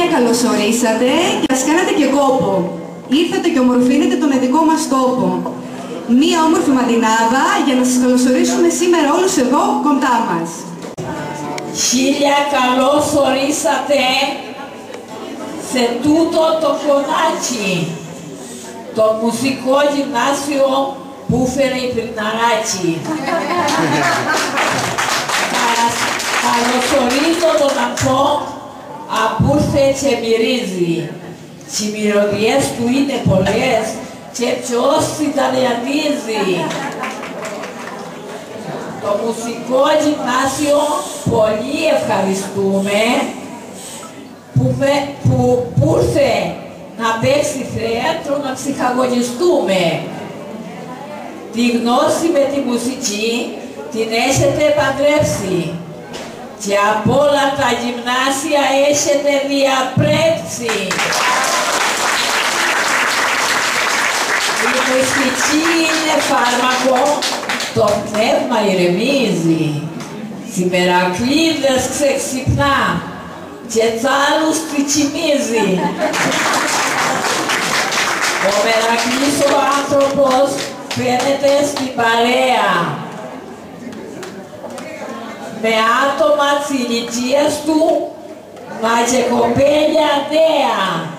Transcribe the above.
Χίλια καλωσορίσατε και ας κάνετε και κόπο. Ήρθατε και ομορφύνετε τον ειδικό μας τόπο. Μία όμορφη μαντινάδα για να σας καλωσορίσουμε σήμερα όλους εδώ κοντά μας. Χίλια καλωσορίσατε σε τούτο το κονάτσι, το μουσικό γυμνάσιο που έφερε η Πριναράκη. Καλωσορίζω τον αυτό που ήρθε και μυρίζει. Οι μυρωδιές του είναι πολλές και ποιος ιταλιανίζει. Το μουσικό γυμνάσιο πολύ ευχαριστούμε που ήρθε να παίξει θέατρο να ψυχαγωγιστούμε. Τη γνώση με τη μουσική την έχετε παντρέψει και από όλα τα γυμνάσια έχετε διαπρέψει. Η μουσική είναι φάρμακο, το πνεύμα ηρεμίζει. Οι μερακλείδες ξεξυπνά και τ' άλλους τριτσιμίζει. Ο μερακλής ο άνθρωπος φαίνεται στην παρέα με άτομα της ηλικίας του, μα και κοπέλια νέα.